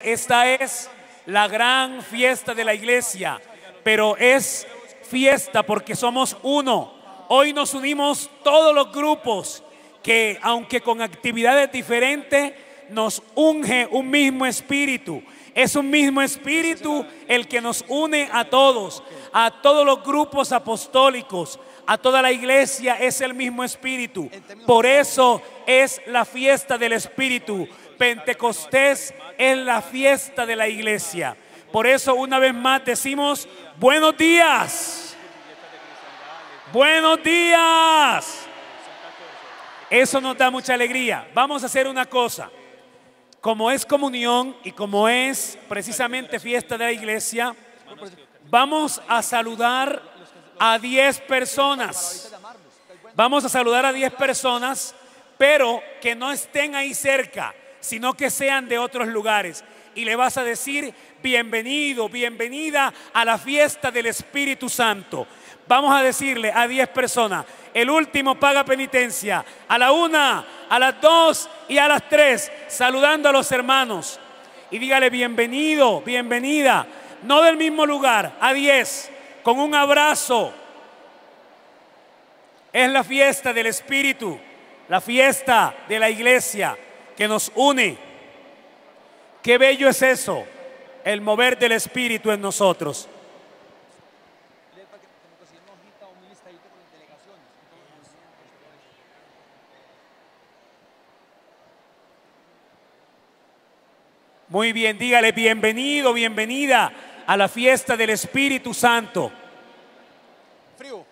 Esta es la gran fiesta de la iglesia, pero es fiesta porque somos uno. Hoy nos unimos todos los grupos que, aunque con actividades diferentes, nos unge un mismo espíritu. Es un mismo espíritu el que nos une a todos los grupos apostólicos, a toda la iglesia. Es el mismo espíritu. Por eso es la fiesta del espíritu. Pentecostés es la fiesta de la iglesia. Por eso una vez más decimos buenos días. Buenos días. Eso nos da mucha alegría. Vamos a hacer una cosa. Como es comunión y como es precisamente fiesta de la iglesia, vamos a saludar a 10 personas. Vamos a saludar a 10 personas, pero que no estén ahí cerca, sino que sean de otros lugares. Y le vas a decir bienvenido, bienvenida a la fiesta del Espíritu Santo. Vamos a decirle a 10 personas, el último paga penitencia, a la 1, a las 2 y a las 3, saludando a los hermanos. Y dígale bienvenido, bienvenida, no del mismo lugar, a 10, con un abrazo. Es la fiesta del Espíritu, la fiesta de la iglesia que nos une. Qué bello es eso, el mover del Espíritu en nosotros. Muy bien, dígale bienvenido, bienvenida a la fiesta del Espíritu Santo. Frío.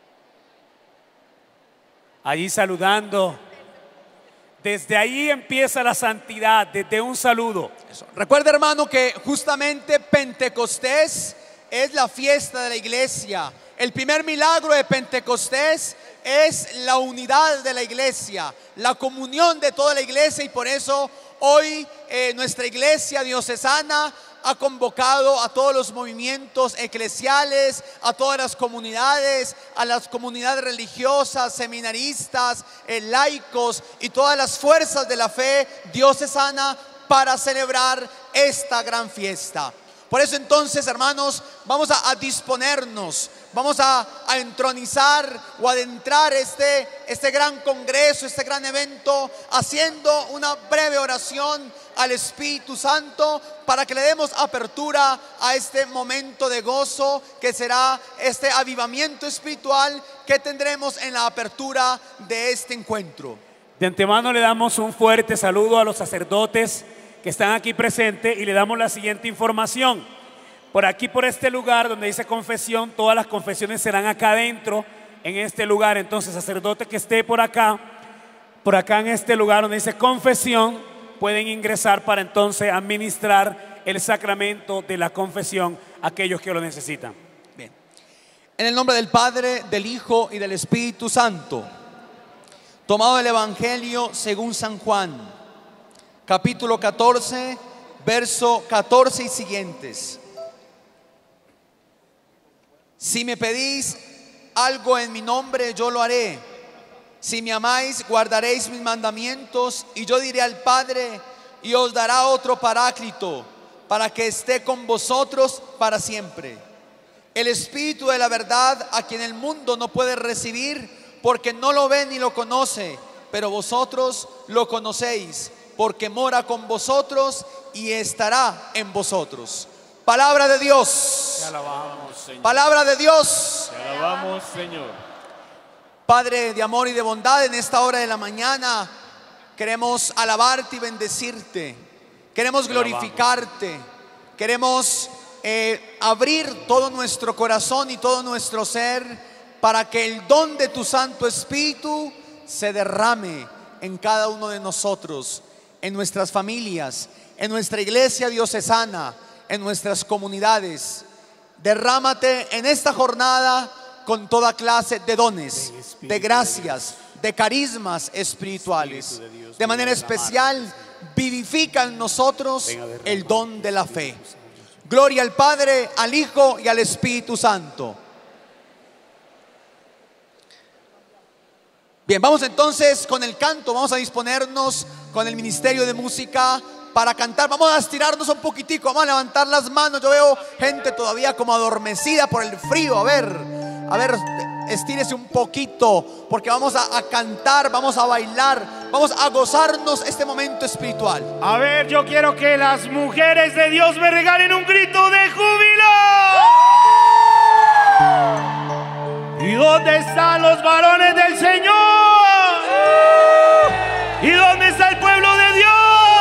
Allí saludando. Desde ahí empieza la santidad, desde un saludo. Recuerda, hermano, que justamente Pentecostés es la fiesta de la iglesia. El primer milagro de Pentecostés es la unidad de la iglesia, la comunión de toda la iglesia, y por eso hoy nuestra iglesia diocesana ha convocado a todos los movimientos eclesiales, a todas las comunidades, a las comunidades religiosas, seminaristas, laicos y todas las fuerzas de la fe diocesana para celebrar esta gran fiesta. Por eso entonces, hermanos, vamos a disponernos, vamos a entronizar o adentrar este gran congreso, este gran evento, haciendo una breve oración al Espíritu Santo para que le demos apertura a este momento de gozo que será este avivamiento espiritual que tendremos en la apertura de este encuentro. De antemano le damos un fuerte saludo a los sacerdotes que están aquí presentes y le damos la siguiente información. Por aquí, por este lugar donde dice confesión, todas las confesiones serán acá adentro, en este lugar. Entonces, sacerdote que esté por acá en este lugar donde dice confesión, pueden ingresar para entonces administrar el sacramento de la confesión a aquellos que lo necesitan. Bien. En el nombre del Padre, del Hijo y del Espíritu Santo. Tomado el Evangelio según San Juan, capítulo 14, verso 14 y siguientes. Si me pedís algo en mi nombre, yo lo haré. Si me amáis, guardaréis mis mandamientos. Y yo diré al Padre, y os dará otro Paráclito, para que esté con vosotros para siempre. El Espíritu de la verdad, a quien el mundo no puede recibir, porque no lo ve ni lo conoce, pero vosotros lo conocéis, porque mora con vosotros y estará en vosotros. Palabra de Dios. Te alabamos, Señor. Palabra de Dios. Te alabamos, Señor. Padre de amor y de bondad, en esta hora de la mañana queremos alabarte y bendecirte. Queremos glorificarte. Queremos abrir todo nuestro corazón y todo nuestro ser para que el don de tu Santo Espíritu se derrame en cada uno de nosotros, en nuestras familias, en nuestra iglesia diocesana, en nuestras comunidades. Derrámate en esta jornada con toda clase de dones, de gracias, de carismas espirituales. De manera especial, vivifica en nosotros el don de la fe. Gloria al Padre, al Hijo y al Espíritu Santo. Bien, vamos entonces con el canto. Vamos a disponernos con el Ministerio de Música para cantar. Vamos a estirarnos un poquitico, vamos a levantar las manos. Yo veo gente todavía como adormecida por el frío. A ver, estírese un poquito, porque vamos a cantar, vamos a bailar, vamos a gozarnos este momento espiritual. A ver, yo quiero que las mujeres de Dios me regalen un grito de júbilo. ¿Y dónde están los varones del Señor? ¿Y dónde está el pueblo de Dios?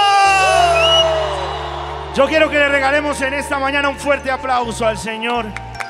Yo quiero que le regalemos en esta mañana un fuerte aplauso al Señor,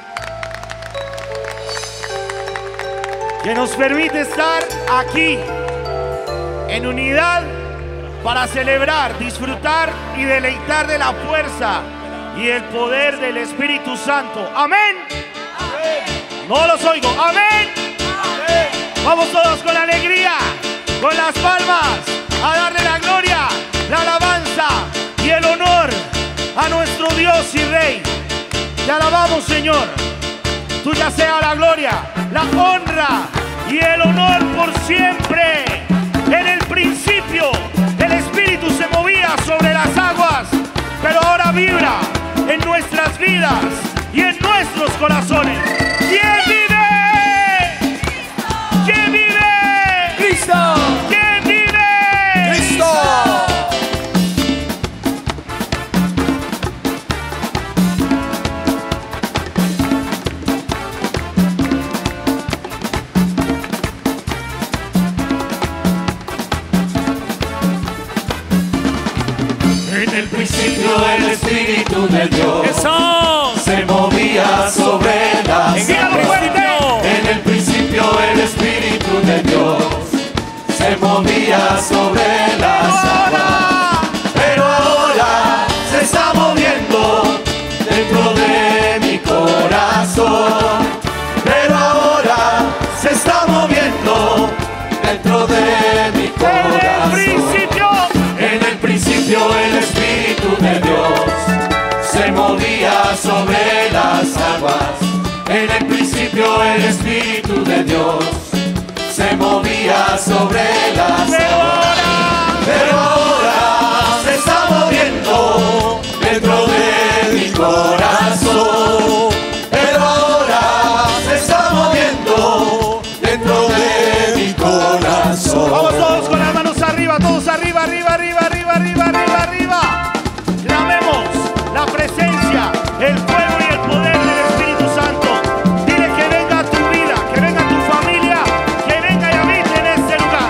que nos permite estar aquí en unidad para celebrar, disfrutar y deleitar de la fuerza y el poder del Espíritu Santo. Amén. No los oigo. Amén. Vamos todos con alegría, con las palmas, a darle la gloria, la alabanza y el honor a nuestro Dios y Rey. Te alabamos, Señor. Tuya sea la gloria, la honra y el honor por siempre. En el principio el Espíritu se movía sobre las aguas, pero ahora vibra en nuestras vidas y en nuestros corazones. ¿Quién vive? ¿Quién vive? ¡Cristo! ¿Quién vive? ¡Cristo! En el principio el Espíritu de Dios Eso. se movía sobre las En el aguas. principio. En el principio el Espíritu de Dios se movía sobre las aguas. Pero ahora se está moviendo dentro de mi corazón. Pero ahora se está moviendo dentro de mi corazón. En el principio el Espíritu de Dios se movía sobre las aguas. En el principio el Espíritu de Dios se movía sobre las aguas. Pero ahora se está moviendo dentro de mi corazón. Pero ahora se está moviendo dentro de mi corazón. Vamos todos con las manos arriba, todos arriba, arriba, arriba, arriba, arriba, arriba, arriba. Clamemos la presencia, el fuego y el poder del Espíritu Santo. Dile que venga a tu vida, que venga a tu familia, que venga y habite en este lugar.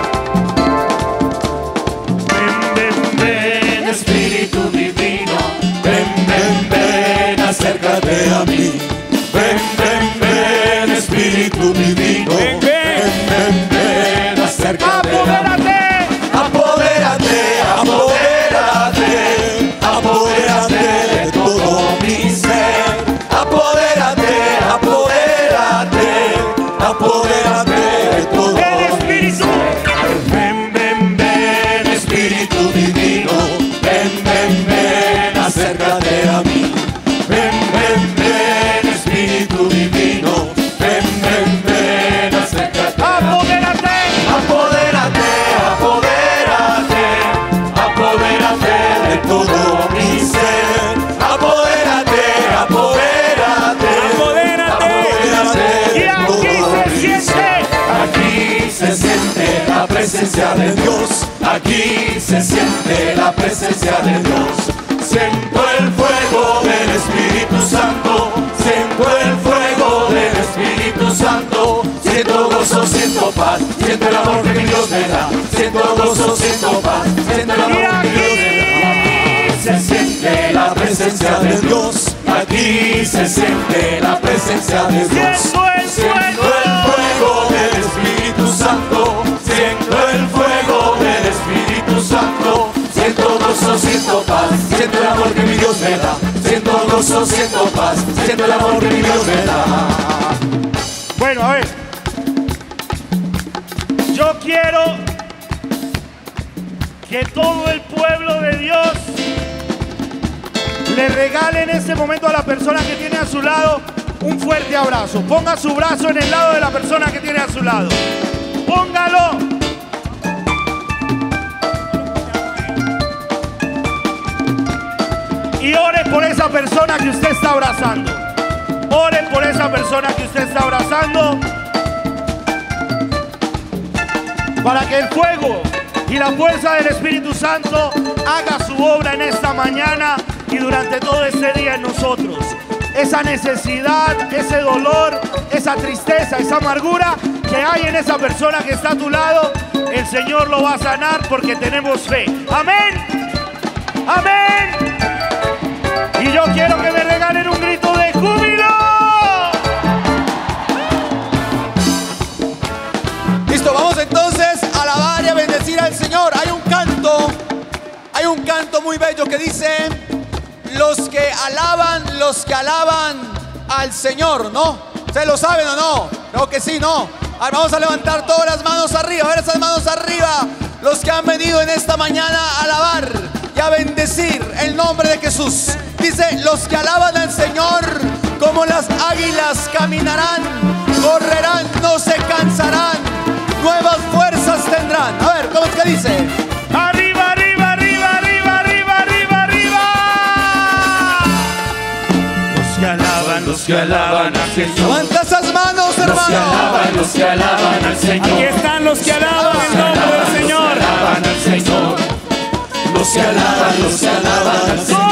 Ven, ven, Ven, Espíritu divino, ven, ven, ven, acércate a mí. Ven, ven, ven, Espíritu divino, Ven, ven. ven, ven, acércate a mí. apodérate. Apodérate, apodérate, apodérate de todo mi ser. Apodérate, apodérate, apodérate de todo El mi Espíritu. ser. Ven, ven, ven, Espíritu divino, ven, ven, ven, acércate a mí. Ven, ven, ven, Espíritu divino, ven, ven, ven, acércate a mí. Apodérate. Apodérate, apodérate, apodérate de todo mi ser. Apodérate, apodérate, apodérate Y de aquí todo se mi siente. ser. Aquí se siente la presencia de Dios. Aquí se siente la presencia de Dios. Siento el fuego del Espíritu Santo. Siento el fuego del Espíritu Santo. Siento gozo, siento paz. Siento el amor que mi Dios me da. Siento gozo, siento paz. Siento el amor que mi Dios me da. Aquí se siente la presencia de Dios. Aquí se siente la presencia de Dios. Siento el fuego del Espíritu Santo. Siento el fuego del Espíritu Santo. Siento gozo, siento paz. Siento el amor que mi Dios me da. Siento gozo, siento paz. Siento el amor que mi Dios me da. Bueno, a ver. Yo quiero que todo el pueblo de Dios le regale en este momento a la persona que tiene a su lado un fuerte abrazo. Ponga su brazo en el lado de la persona que tiene a su lado. Póngalo. y ore por esa persona que usted está abrazando. Ore por esa persona que usted está abrazando, para que el fuego y la fuerza del Espíritu Santo haga su obra en esta mañana y durante todo este día en nosotros. Esa necesidad, ese dolor, esa tristeza, esa amargura que hay en esa persona que está a tu lado, el Señor lo va a sanar porque tenemos fe. Amén. Amén. Y yo quiero que me regalen un grito de júbilo. Listo, vamos entonces a alabar y a bendecir al Señor. Hay un canto muy bello que dice: los que alaban al Señor, ¿no? ¿Ustedes lo saben o no? Creo que sí, ¿no? Ahora vamos a levantar todas las manos arriba, a ver esas manos arriba, los que han venido en esta mañana a alabar y a bendecir el nombre de Jesús. Dice: los que alaban al Señor, como las águilas caminarán, correrán, no se cansarán, nuevas fuerzas tendrán. A ver, ¿cómo es que dice? Arriba, arriba, arriba, arriba, arriba, arriba, arriba. Los que alaban a Jesús. Levanta esas manos, hermano. Los que alaban al Señor. Aquí están los que alaban el nombre del Señor. Alaban al Señor. Los que alaban al Señor.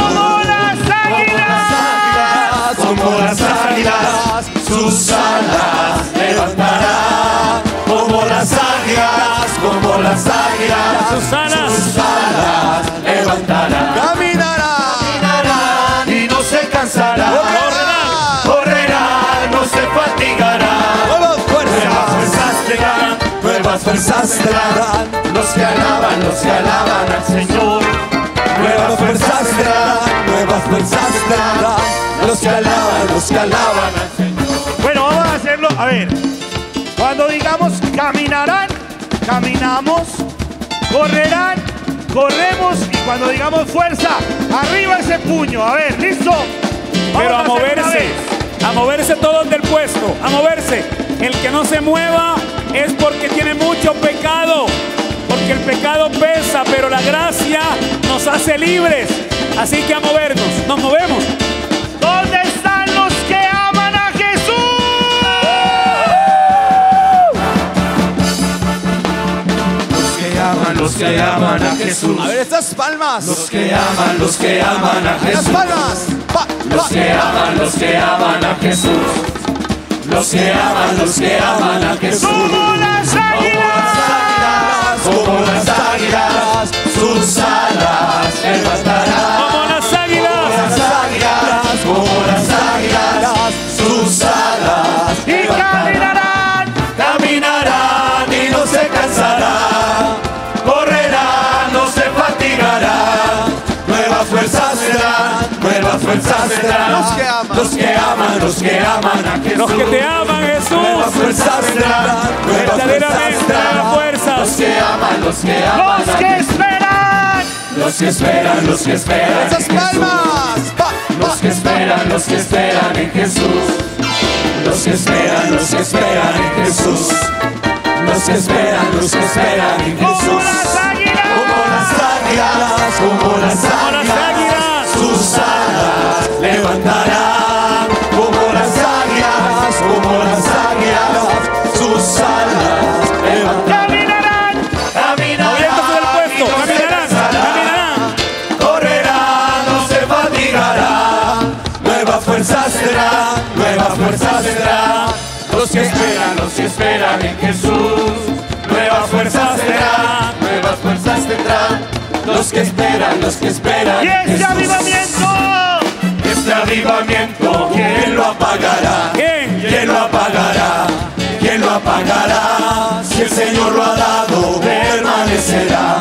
Como las águilas, sus alas levantarán. Como las águilas, como las águilas, Sus alas levantarán. Caminarán Y no se cansarán. correrán, No se fatigarán. nuevas fuerzas Tendrán. Nuevas fuerzas tendrán. Los que alaban al Señor. Nuevas fuerzas tendrán. Nuevas fuerzas tendrán. Los que alaban al Señor. bueno, vamos a hacerlo. A ver, cuando digamos caminarán, caminamos. Correrán, corremos. Y cuando digamos fuerza, arriba ese puño. A ver, ¿listo? Pero Vamos a hacer una moverse, vez. a moverse todos del puesto, a moverse. El que no se mueva es porque tiene mucho pecado, porque el pecado pesa, pero la gracia nos hace libres. Así que a movernos, nos movemos. ¿Dónde están los que aman a Jesús? Los que aman a Jesús. A ver estas palmas. Los que aman a Las Jesús. palmas. Los que aman a Jesús. Los que aman a Jesús. Como las águilas. Como las águilas, sus alas levantarán. Como las águilas. Como las águilas, sus alas Y caminarán. caminarán y no se cansarán. Correrán, no se fatigarán. Nuevas fuerzas serán, nuevas fuerzas serán. Los que aman. Los que aman a Jesús. Los que te aman, Nuevas Jesús. fuerzas serán, nuevas Verdaderamente, fuerzas serán. nuevas fuerzas. Los que aman Los que a esperan. los que esperan Esas en Jesús. palmas. Los que esperan en Jesús. Los que esperan en Jesús. Los que esperan en Como Jesús. las águilas. Como las águilas, sus alas levantarán. Como las águilas, sus alas levantarán. Caminarán. Moviéndose del puesto, y no se caminarán, cansarán. caminarán. Correrán, no se fatigarán. Nuevas fuerzas tendrán. Los que esperan en Jesús. Nuevas fuerzas tendrán. Nuevas fuerzas tendrán. Los que esperan Y en este Jesús. Avivamiento, ¿quién lo apagará? ¿Quién? ¿Quién lo apagará? ¿Quién lo apagará? Si el Señor lo ha dado, permanecerá.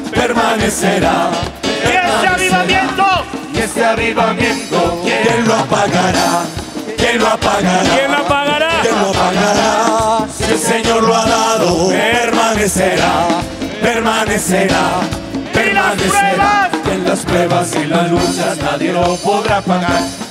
Y este avivamiento. ¿Quién lo apagará? ¿Quién lo apagará? ¿Quién la pagará? ¿Quién lo apagará? Si el Señor lo ha dado, permanecerá. Y las pruebas. En las pruebas y las luchas nadie lo podrá pagar.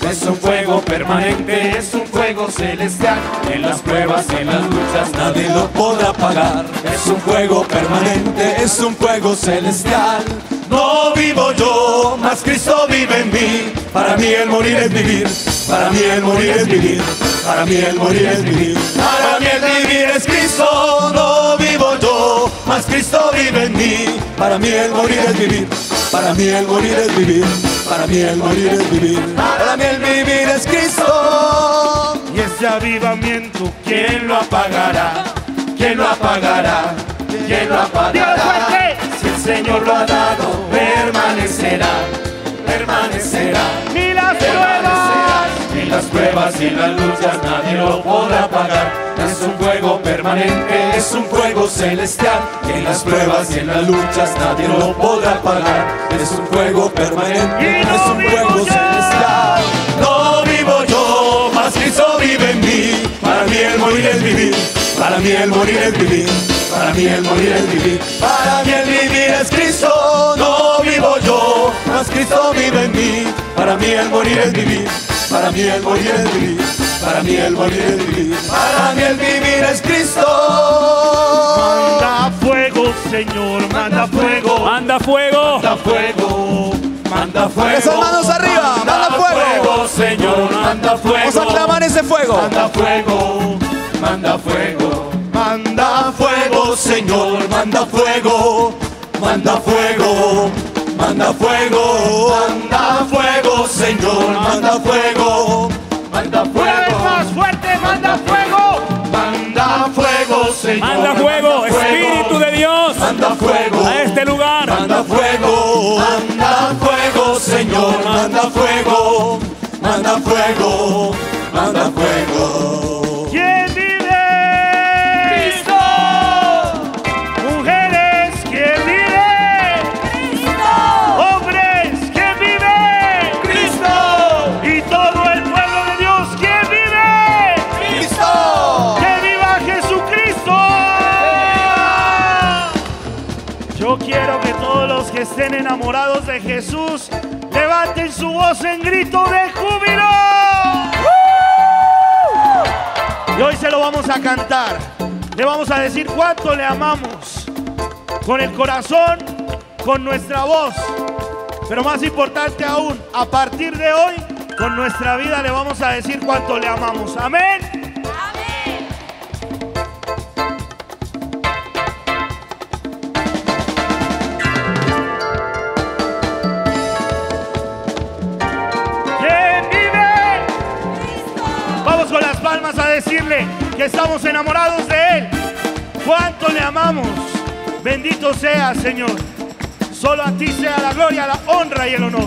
Es un fuego permanente, es un fuego celestial. En las pruebas y en las luchas nadie lo podrá apagar. Es un fuego permanente, es un fuego celestial. No vivo yo, mas Cristo vive en mí. Para mí el morir es vivir, para mí el morir es vivir, para mí el morir es vivir. Para mí el vivir es Cristo, no vivo yo, mas Cristo vive en mí. Para mí el morir es vivir, para mí el morir es vivir, para mí el morir es vivir. Para mí el vivir es Cristo. Y ese avivamiento, ¿Quién lo apagará? ¿Quién lo apagará? ¿Quién lo Dígalo apagará? fuerte. Si el Señor lo ha dado, permanecerá, permanecerá. Ni las Permanecerá. pruebas. Ni las pruebas y las luchas nadie lo podrá apagar. Es un fuego permanente, es un fuego celestial. En las pruebas y en las luchas nadie lo podrá apagar. Es un fuego permanente, Y no es un vivo fuego yo. celestial. No vivo yo, mas Cristo vive en mí. Para mí el morir es vivir, para mí el morir es vivir, para mí el morir es vivir. Para mí el vivir es Cristo, no vivo yo, mas Cristo vive en mí. Para mí el morir es vivir, para mí el morir es vivir, para mí el morir es vivir. Para mí el vivir es Cristo. Manda fuego, Señor, manda fuego. Manda fuego. Manda fuego, manda fuego. Esas manos arriba, manda fuego. Señor, manda fuego. Vamos a clamar ese fuego. Manda fuego, manda fuego. Manda fuego, Señor, manda fuego. Manda fuego, manda fuego. Manda fuego, Señor, manda fuego. Manda Una vez fuego, más fuerte, manda fuego. manda fuego, Señor. Manda fuego. Espíritu de Dios. Manda fuego. A este lugar. Manda fuego, Señor, manda fuego, manda fuego, manda fuego. ¿Quién vive? ¡Cristo! Mujeres, ¿quién vive? Hombres, ¿quién vive? ¡Cristo! Y todo el pueblo de Dios, ¿quién vive? ¡Cristo! ¡Que viva Jesucristo! Yo quiero que todos los que estén enamorados de Jesús levanten su voz en grito de júbilo. Y hoy se lo vamos a cantar. Le vamos a decir cuánto le amamos. Con el corazón, con nuestra voz. Pero más importante aún, a partir de hoy, con nuestra vida le vamos a decir cuánto le amamos. Amén. ¿Quién vive? Vamos con las palmas a decirle que estamos enamorados de Él. Cuánto le amamos. Bendito sea, Señor. Solo a ti sea la gloria, la honra y el honor.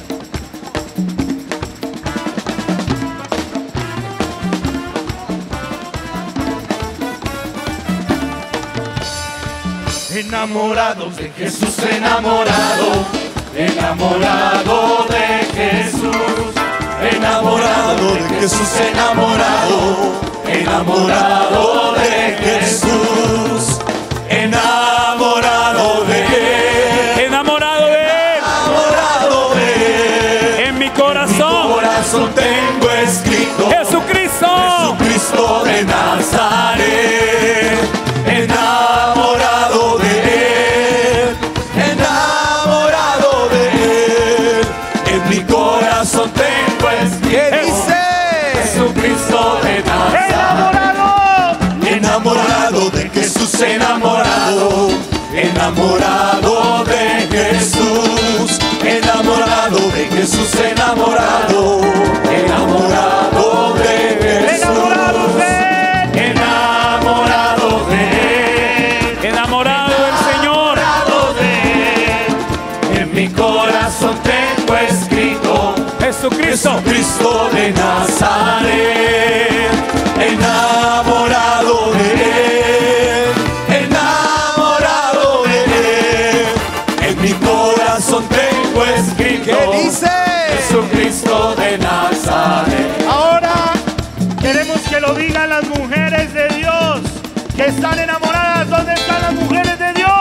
Enamorados de Jesús enamorado, enamorado de Jesús, enamorado de Jesús, enamorado, enamorado de Jesús, enamorado de Él, Enamorado de Él. enamorado de Él. En mi En mi corazón. corazón tengo escrito Jesucristo. Jesucristo de Nazaret, enamorado de Él, enamorado de Él. En mi corazón tengo escrito ¿Qué dice? Jesucristo de Nazaret, enamorado. enamorado de Jesús, enamorado, enamorado de Jesús, enamorado de Jesús, enamorado, enamorado de Jesús. Enamorados de Él. Enamorado de Él, Enamorado del Señor. enamorado de Él. En mi corazón tengo escrito Jesucristo. Jesucristo de Nazaret, enamorado de Él, enamorado de Él. En mi corazón tengo escrito ¿Qué dice? Jesucristo de Nazaret. Ahora queremos que lo digan las mujeres de Dios que están enamoradas. ¿Dónde están las mujeres de Dios?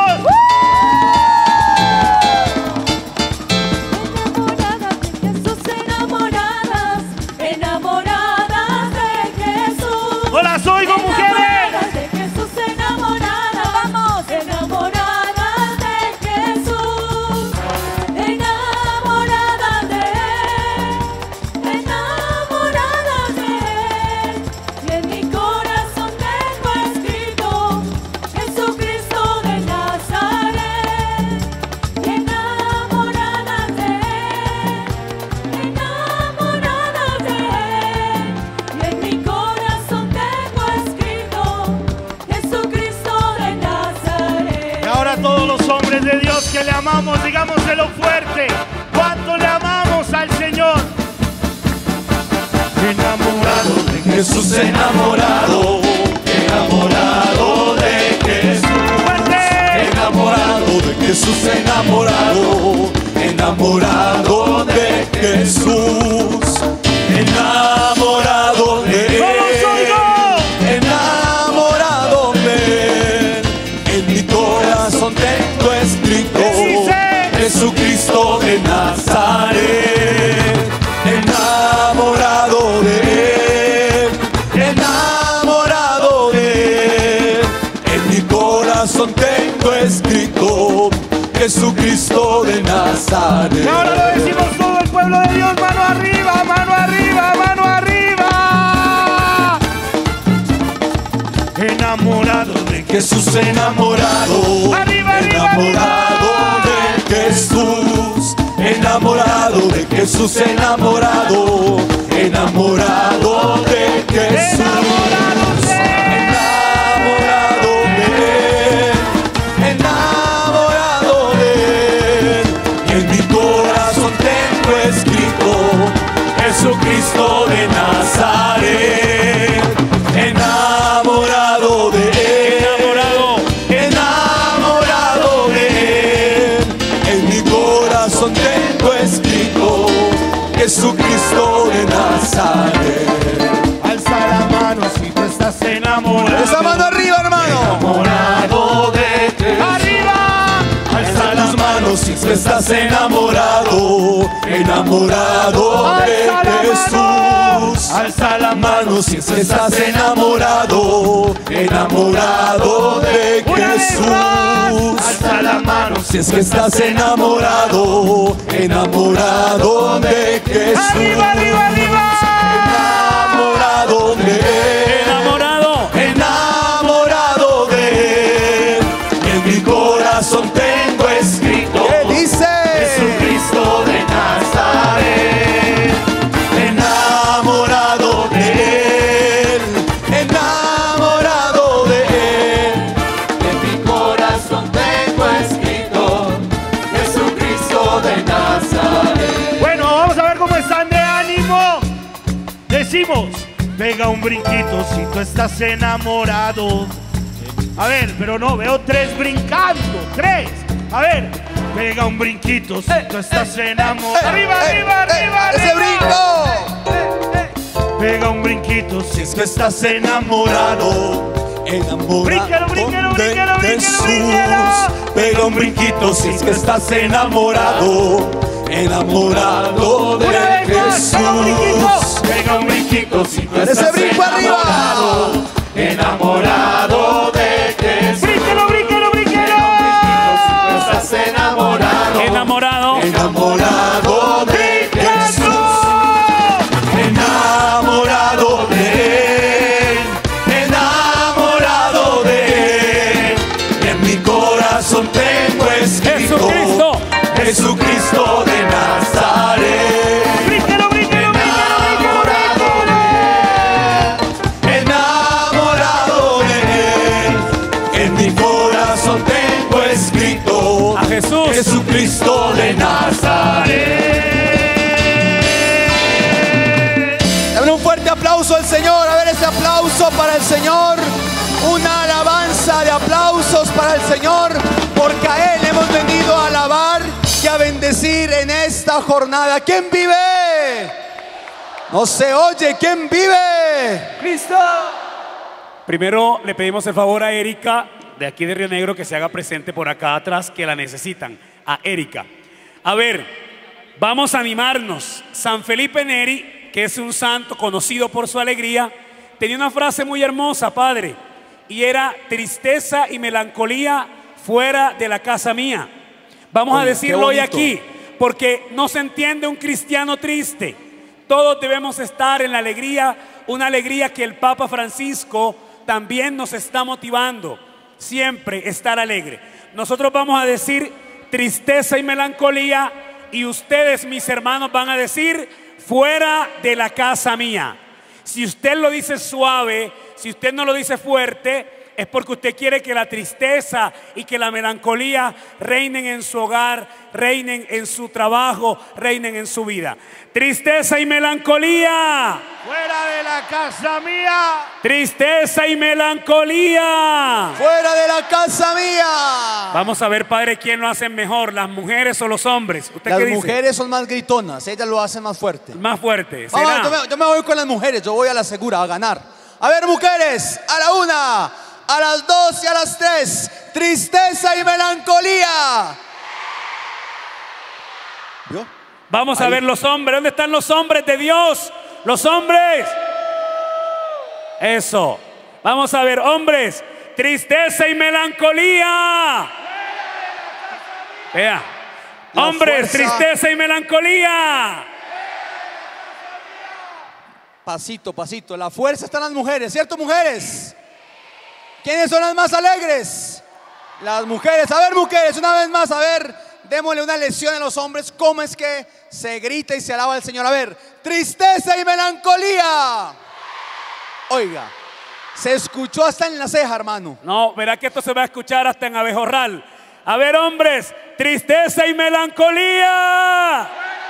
Enamoradas de Jesús, enamoradas que le amamos, digámoselo fuerte. ¿Cuánto le amamos al Señor? Enamorado de Jesús, enamorado, enamorado de Jesús. fuerte. Enamorado de Jesús, enamorado, enamorado de Jesús. Enamorado de ¡No los oigo! enamorado de él. En mi corazón tengo escrito ¿Qué dice? Jesucristo de Nazaret. Enamorado de él, enamorado de él. En mi corazón tengo escrito Jesucristo de Nazaret. Y ahora lo decimos todo el pueblo de Dios. Mano arriba, mano arriba, mano arriba. Enamorado de Jesús, enamorado, Arriba, arriba, enamorado de Jesús, enamorado de Jesús, enamorado, enamorado de Jesús, enamorado de él, enamorado de él. Y en mi corazón tengo escrito Jesucristo de Nazaret, enamorado de él, enamorado de él. En mi corazón tengo escrito Jesucristo de Nazaret. Alza la mano si tú estás enamorado. Esa mano arriba, hermano. Enamorado de Jesús. Arriba. Alza las manos si tú estás enamorado, enamorado de Alza la mano. Jesús. Alza la mano si tú estás enamorado, enamorado de Una vez más. Jesús. Alza la mano si es que estás enamorado, enamorado de Jesús. Arriba, arriba, arriba. Enamorado de él. Enamorado. Enamorado de él, en mi corazón tengo escrito ¿Qué dice? Jesucristo de Nazaret. Enamorado de él, enamorado de él, en mi corazón tengo escrito Jesucristo de Nazaret. Bueno, vamos a ver cómo están de ánimo. Decimos, pega un brinquito si tú estás enamorado. A ver, pero no, veo tres brincando, tres. A ver, pega un brinquito si tú estás enamorado. Arriba, arriba, arriba, ¡Ese arriba. brinco! Pega un brinquito si Si estás enamorado, enamorado Bríncalo, bríncalo, de bríncalo, bríncalo, Jesús. bríncalo. Pega un brinquito si es que estás enamorado, enamorado de Una vez más, pega un brinquito. Jesús. Pega un brinquito si tú Ese estás brinco arriba. enamorado, enamorado de Jesús. Bríncalo, bríncalo, bríncalo. Estás enamorado, Enamorado. enamorado de Jesús. Enamorado de él, enamorado de él. En mi corazón tengo escrito Jesucristo. Jesucristo de Nazaret. Bríncalo, bríncalo, bríncalo, bríncalo. Enamorado de él. En mi corazón tengo escrito A Jesús. Jesucristo de Nazaret. Dame un fuerte aplauso al Señor. A ver ese aplauso para el Señor. Una alabanza de aplausos para el Señor. Porque a Él hemos venido a alabar y a bendecir en esta jornada. ¿Quién vive? No se oye. ¿Quién vive? Cristo. Primero le pedimos el favor a Erika, de aquí de Río Negro, que se haga presente por acá atrás, que la necesitan. A Erika. A ver, vamos a animarnos. San Felipe Neri, que es un santo conocido por su alegría, tenía una frase muy hermosa, padre, y era: tristeza y melancolía fuera de la casa mía. Vamos a Oye, decirlo qué hoy bonito. aquí, porque no se entiende un cristiano triste. Todos debemos estar en la alegría, una alegría que el Papa Francisco también nos está motivando, siempre estar alegre. Nosotros vamos a decir tristeza y melancolía, y ustedes, mis hermanos, van a decir fuera de la casa mía. Si usted lo dice suave, si usted no lo dice fuerte, es porque usted quiere que la tristeza y que la melancolía reinen en su hogar, reinen en su trabajo, reinen en su vida. Tristeza y melancolía. Fuera de la casa mía. Tristeza y melancolía. Fuera de la casa mía. Vamos a ver, padre, quién lo hace mejor, las mujeres o los hombres. ¿Usted Las qué dice? mujeres son más gritonas, ellas lo hacen más fuerte. Más fuerte. Vamos, ¿Será? yo me voy con las mujeres, yo voy a la segura a ganar. A ver, mujeres, a la 1, a las 2 y a las 3. Tristeza y melancolía. ¿Vio? Vamos a Ahí. ver los hombres. ¿Dónde están los hombres de Dios? Los hombres. Eso. Vamos a ver, hombres. Tristeza y melancolía. Vea. La Hombres, fuerza. tristeza y melancolía. Pasito, pasito. La fuerza está en las mujeres, ¿cierto, mujeres? ¿Quiénes son las más alegres? Las mujeres. A ver, mujeres, una vez más, a ver, démosle una lección a los hombres. ¿Cómo es que se grita y se alaba al Señor? A ver, tristeza y melancolía. Oiga, se escuchó hasta en la ceja, hermano. No, verá que esto se va a escuchar hasta en Abejorral. A ver, hombres, tristeza y melancolía.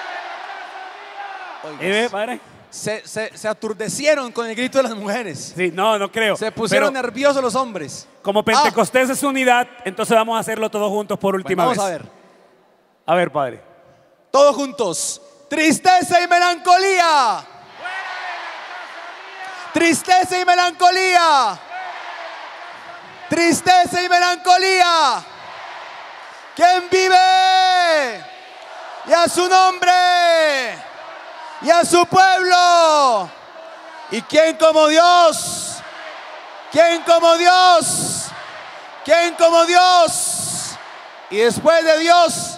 Oiga, ¿Y ve, padre? se aturdecieron con el grito de las mujeres. Sí, no creo. Se pusieron Pero nerviosos los hombres. como Pentecostés es unidad, entonces vamos a hacerlo todos juntos por última Bueno, vez. vamos a ver. A ver, padre. Todos juntos. Tristeza y melancolía. Tristeza y melancolía. Tristeza y melancolía. ¿Quién vive? Y a su nombre. Y a su pueblo. ¿Y quién como Dios? ¿Quién como Dios? ¿Quién como Dios? Y después de Dios.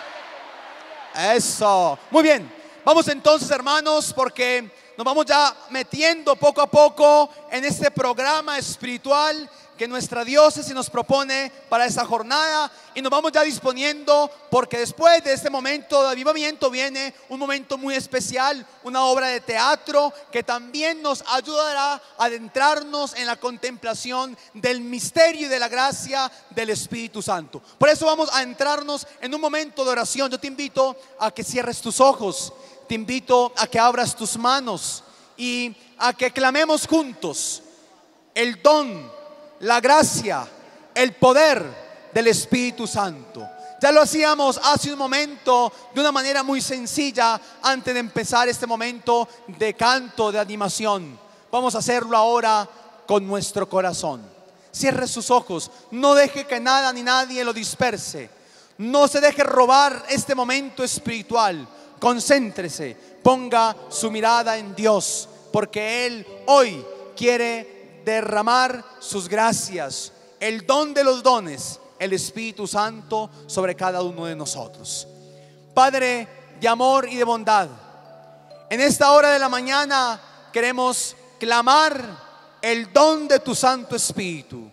Eso. Muy bien. Vamos entonces, hermanos, porque nos vamos ya metiendo poco a poco en este programa espiritual que nuestra diócesis nos propone para esta jornada, y nos vamos ya disponiendo porque después de este momento de avivamiento viene un momento muy especial, una obra de teatro que también nos ayudará a adentrarnos en la contemplación del misterio y de la gracia del Espíritu Santo. Por eso vamos a entrarnos en un momento de oración. Yo te invito a que cierres tus ojos, te invito a que abras tus manos y a que clamemos juntos el don, la gracia, el poder del Espíritu Santo. Ya lo hacíamos hace un momento de una manera muy sencilla antes de empezar este momento de canto, de animación. Vamos a hacerlo ahora con nuestro corazón. Cierre sus ojos, no deje que nada ni nadie lo disperse. No se deje robar este momento espiritual. Concéntrese, ponga su mirada en Dios, porque Él hoy quiere derramar sus gracias, el don de los dones, el Espíritu Santo sobre cada uno de nosotros. Padre de amor y de bondad, en esta hora de la mañana queremos clamar el don de tu Santo Espíritu.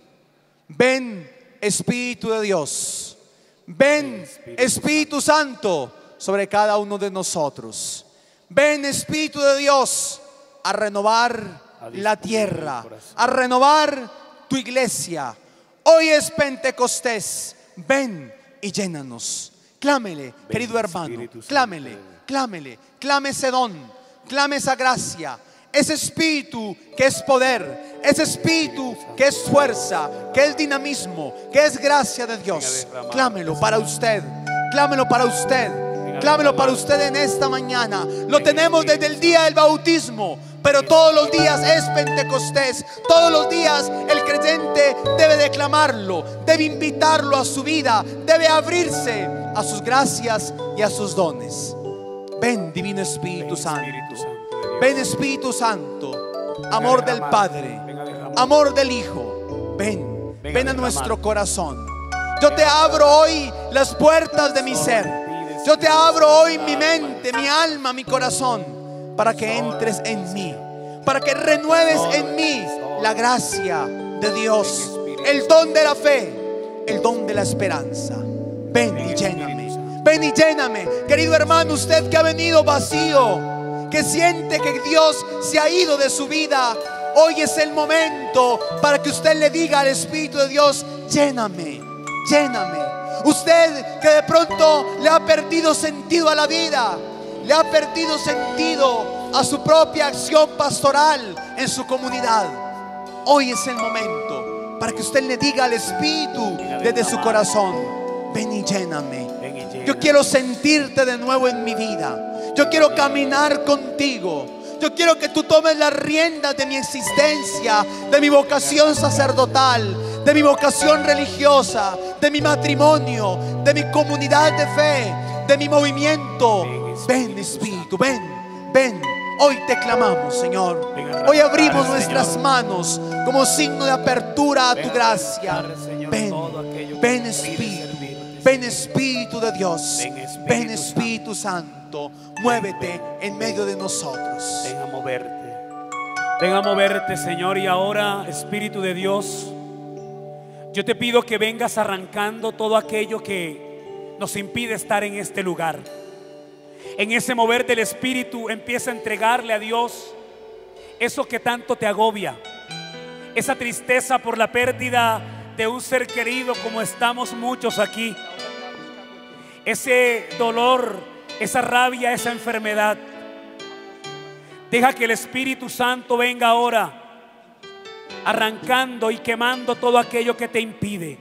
Ven, Espíritu de Dios, ven, Espíritu Santo, sobre cada uno de nosotros. Ven, Espíritu de Dios, a renovar la tierra, a renovar tu iglesia. Hoy es Pentecostés. Ven y llénanos. Clámele, querido hermano, clámele, clámele, clame ese don, clame esa gracia, ese espíritu que es poder, ese espíritu que es fuerza, que es dinamismo, que es gracia de Dios. Clámelo para usted, clámelo para usted. Clámelo para usted en esta mañana. Lo tenemos desde el día del bautismo, pero todos los días es Pentecostés. Todos los días el creyente debe declamarlo, debe invitarlo a su vida, debe abrirse a sus gracias y a sus dones. Ven, Divino Espíritu Santo. Ven, Espíritu Santo. Amor del Padre, amor del Hijo. Ven, ven a nuestro corazón. Yo te abro hoy las puertas de mi ser. Yo te abro hoy mi mente, mi alma, mi corazón, para que entres en mí, para que renueves en mí la gracia de Dios, el don de la fe, el don de la esperanza. Ven y lléname, ven y lléname. Querido hermano, usted que ha venido vacío, que siente que Dios se ha ido de su vida, Hoy es el momento para que usted le diga al Espíritu de Dios: lléname, lléname. Usted que de pronto le ha perdido sentido a la vida, le ha perdido sentido a su propia acción pastoral en su comunidad, hoy es el momento para que usted le diga al Espíritu desde su corazón: ven y lléname. Yo quiero sentirte de nuevo en mi vida. Yo quiero caminar contigo. Yo quiero que tú tomes las riendas de mi existencia, de mi vocación sacerdotal, de mi vocación religiosa, de mi matrimonio, de mi comunidad de fe, de mi movimiento. Ven, Espíritu, ven, ven. Hoy te clamamos, Señor. Hoy abrimos nuestras manos como signo de apertura a tu gracia. Ven, ven, Espíritu. Ven, Espíritu de Dios. Ven, Espíritu Santo. Muévete en medio de nosotros. Ven a moverte. Ven a moverte, Señor. Y ahora, Espíritu de Dios, yo te pido que vengas arrancando todo aquello que nos impide estar en este lugar. En ese mover del Espíritu, empieza a entregarle a Dios eso que tanto te agobia, esa tristeza por la pérdida de un ser querido, como estamos muchos aquí, ese dolor, esa rabia, esa enfermedad. Deja que el Espíritu Santo venga ahora arrancando y quemando todo aquello que te impide.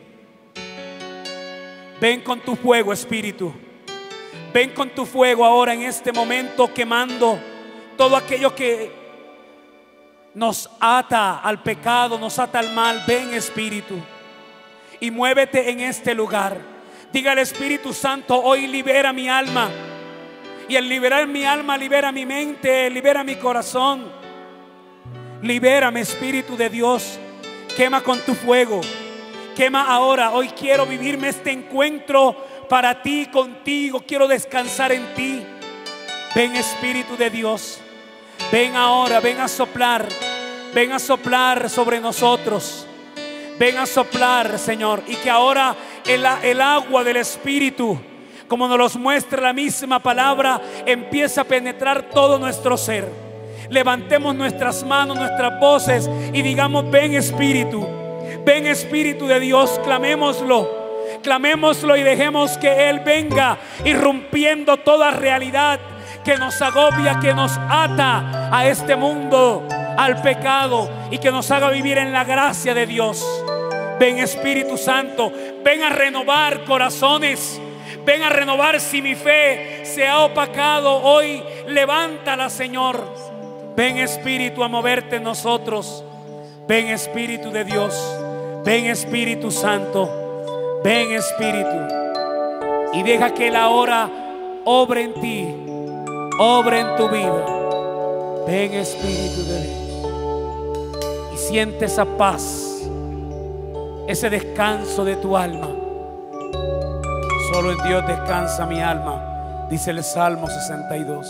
Ven con tu fuego, Espíritu. Ven con tu fuego ahora en este momento, quemando todo aquello que nos ata al pecado, nos ata al mal. Ven, Espíritu, y muévete en este lugar. Diga al Espíritu Santo: hoy libera mi alma. Y al liberar mi alma, libera mi mente, libera mi corazón. Libérame, Espíritu de Dios. Quema con tu fuego. Quema ahora. Hoy quiero vivirme este encuentro para ti, contigo. Quiero descansar en ti. Ven, Espíritu de Dios. Ven ahora, ven a soplar. Ven a soplar sobre nosotros. Ven a soplar, Señor. Y que ahora el agua del Espíritu, como nos los muestra la misma palabra, empieza a penetrar todo nuestro ser. Levantemos nuestras manos, nuestras voces y digamos: ven, Espíritu. Ven, Espíritu de Dios. Clamémoslo. Clamémoslo y dejemos que Él venga irrumpiendo toda realidad que nos agobia, que nos ata a este mundo, al pecado, y que nos haga vivir en la gracia de Dios. Ven, Espíritu Santo, ven a renovar corazones. Ven a renovar si mi fe se ha opacado. Hoy levántala, Señor. Ven, Espíritu, a moverte en nosotros. Ven, Espíritu de Dios. Ven, Espíritu Santo. Ven, Espíritu, y deja que Él ahora obre en ti, obre en tu vida. Ven, Espíritu de Dios, y siente esa paz, ese descanso de tu alma. Solo en Dios descansa mi alma, dice el Salmo 62.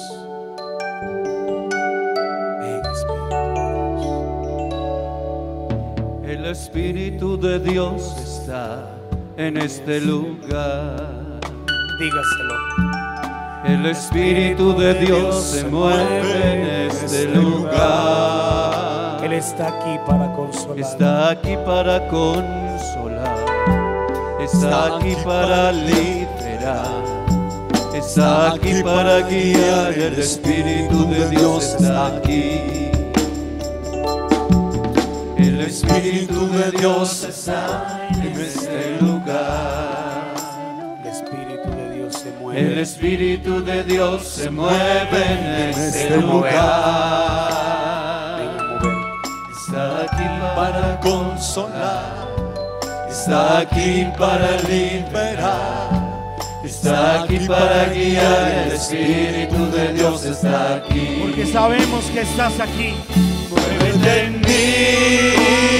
Ven, Espíritu. El Espíritu de Dios está en este lugar. Dígaselo. El Espíritu de Dios se mueve en este lugar. Él está aquí para consolar. Está aquí para consolar. Está aquí para liberar. Está aquí para guiar. El Espíritu de Dios está aquí. El Espíritu de Dios está en este lugar. El Espíritu de Dios se mueve. El Espíritu de Dios se mueve en este lugar. Está aquí para consolar. Está aquí para liberar. Está aquí para guiar. El Espíritu de Dios está aquí. Porque sabemos que estás aquí. Muévete en mí,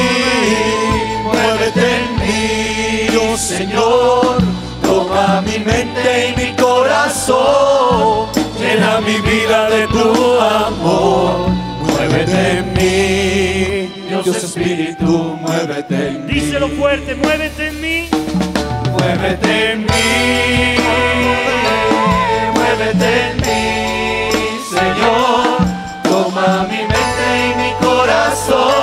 muévete en mí, oh Señor. Toma mi mente y mi corazón, llena mi vida de tu amor. Muévete en mí, Dios Espíritu, muévete en mí. Díselo fuerte: muévete en mí. Muévete en mí, muévete en mí, Señor. Toma mi mente y mi corazón,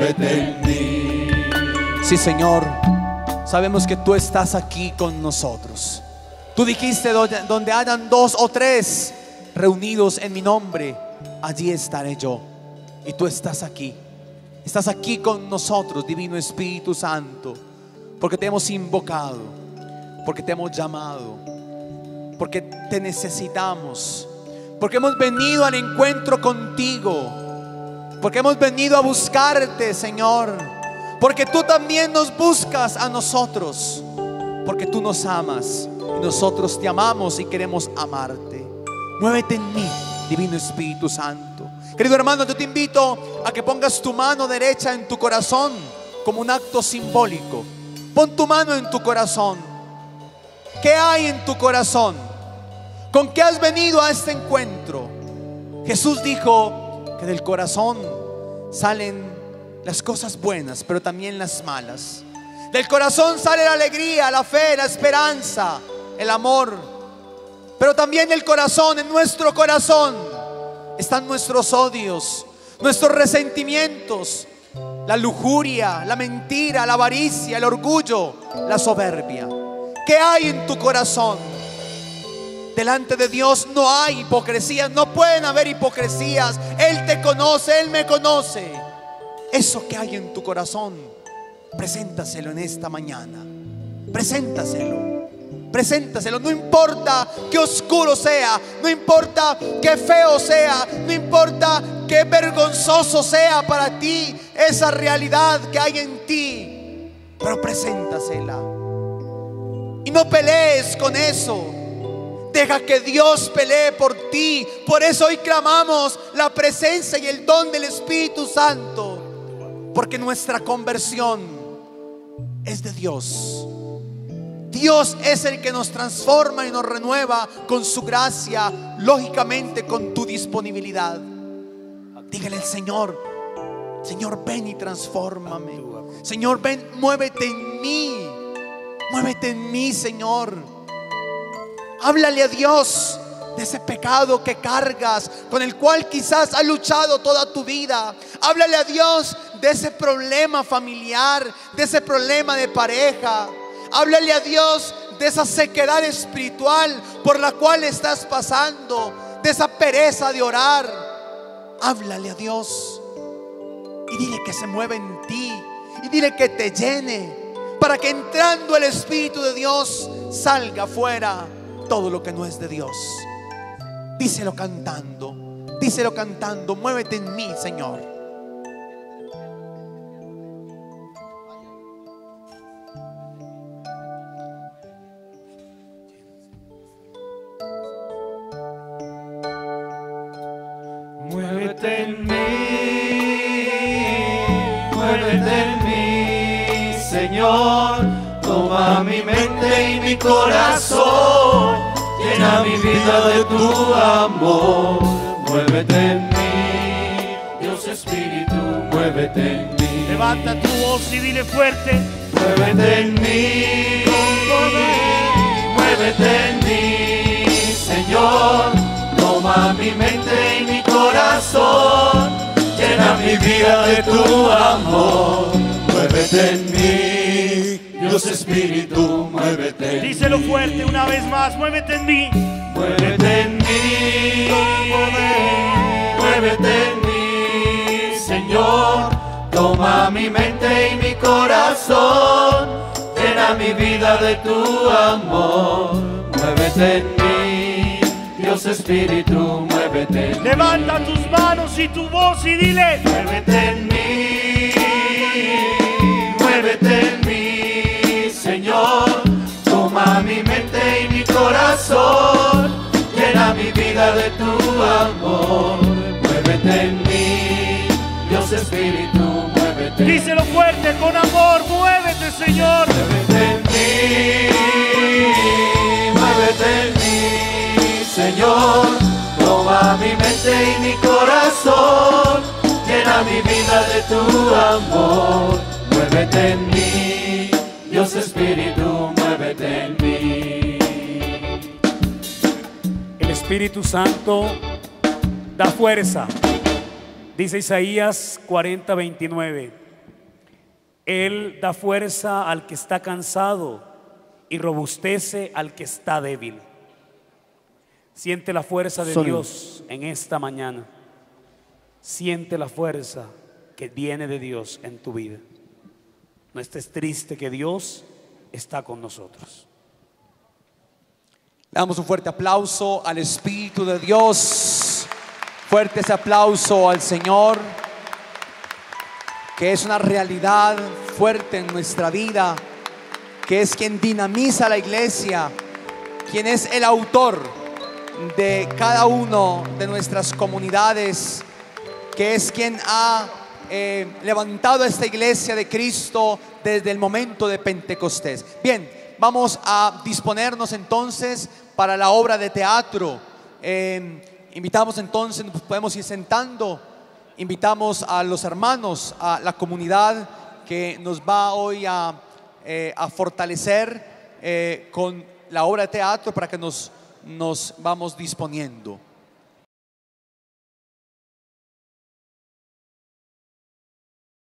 muévete en mí. Sí, Señor, sabemos que tú estás aquí con nosotros. Tú dijiste, donde hayan 2 o 3 reunidos en mi nombre, allí estaré yo. Y tú estás aquí. Estás aquí con nosotros, Divino Espíritu Santo, porque te hemos invocado, porque te hemos llamado, porque te necesitamos, porque hemos venido al encuentro contigo, porque hemos venido a buscarte, Señor, porque tú también nos buscas a nosotros, porque tú nos amas y nosotros te amamos y queremos amarte. Muévete en mí, Divino Espíritu Santo. Querido hermano, yo te invito a que pongas tu mano derecha en tu corazón como un acto simbólico. Pon tu mano en tu corazón. ¿Qué hay en tu corazón? ¿Con qué has venido a este encuentro? Jesús dijo que del corazón salen las cosas buenas, pero también las malas. Del corazón sale la alegría, la fe, la esperanza, el amor. Pero también del corazón, en nuestro corazón, están nuestros odios, nuestros resentimientos, la lujuria, la mentira, la avaricia, el orgullo, la soberbia. ¿Qué hay en tu corazón? Delante de Dios no hay hipocresía, no pueden haber hipocresías. Él te conoce, Él me conoce. Eso que hay en tu corazón, preséntaselo en esta mañana. Preséntaselo. Preséntaselo, no importa qué oscuro sea, no importa qué feo sea, no importa qué vergonzoso sea para ti esa realidad que hay en ti, pero preséntasela. Y no pelees con eso. Deja que Dios pelee por ti. Por eso hoy clamamos la presencia y el don del Espíritu Santo, porque nuestra conversión es de Dios. Dios es el que nos transforma y nos renueva con su gracia, lógicamente con tu disponibilidad. Dígale al Señor: Señor, ven y transfórmame. Señor, ven, muévete en mí. Muévete en mí, Señor. Háblale a Dios de ese pecado que cargas, con el cual quizás has luchado toda tu vida. Háblale a Dios de ese problema familiar, de ese problema de pareja. Háblale a Dios de esa sequedad espiritual por la cual estás pasando, de esa pereza de orar. Háblale a Dios y dile que se mueva en ti, y dile que te llene, para que entrando el Espíritu de Dios salga fuera todo lo que no es de Dios. Díselo cantando, muévete en mí, Señor. Muévete en mí, Señor. Toma mi mente y mi corazón, llena mi vida de tu amor. Muévete en mí, Dios Espíritu, muévete en mí. Levanta tu voz y dile fuerte: muévete en mí, muévete en mí, Señor. Toma mi mente y mi corazón, llena mi vida de tu amor. Muévete en mí, Dios Espíritu, muévete en mí. Díselo fuerte una vez más: muévete en mí. Muévete en mí, muévete en mí, Señor. Toma mi mente y mi corazón, llena mi vida de tu amor. Muévete en mí, Dios Espíritu, muévete en mí. Levanta tus manos y tu voz y dile: muévete en mí, muévete en mí, Señor. Toma mi mente y mi corazón, llena mi vida de tu amor. Muévete en mí, Dios Espíritu, muévete en mí. Díselo fuerte con amor: muévete, Señor. Muévete en mí, muévete en mí, Señor. Toma mi mente y mi corazón, llena mi vida de tu amor. Muévete en mí, Dios Espíritu, muévete en mí. El Espíritu Santo da fuerza. Dice Isaías 40:29: Él da fuerza al que está cansado y robustece al que está débil. Siente la fuerza de Dios en esta mañana. Siente la fuerza que viene de Dios en tu vida. No estés triste, que Dios está con nosotros. Le damos un fuerte aplauso al Espíritu de Dios. Fuerte ese aplauso al Señor, que es una realidad fuerte en nuestra vida, que es quien dinamiza la iglesia, quien es el autor de cada uno de nuestras comunidades, que es quien ha levantado esta iglesia de Cristo desde el momento de Pentecostés. Bien, vamos a disponernos entonces para la obra de teatro. Invitamos entonces, nos podemos ir sentando. Invitamos a los hermanos, a la comunidad que nos va hoy a fortalecer con la obra de teatro, para que nos vamos disponiendo.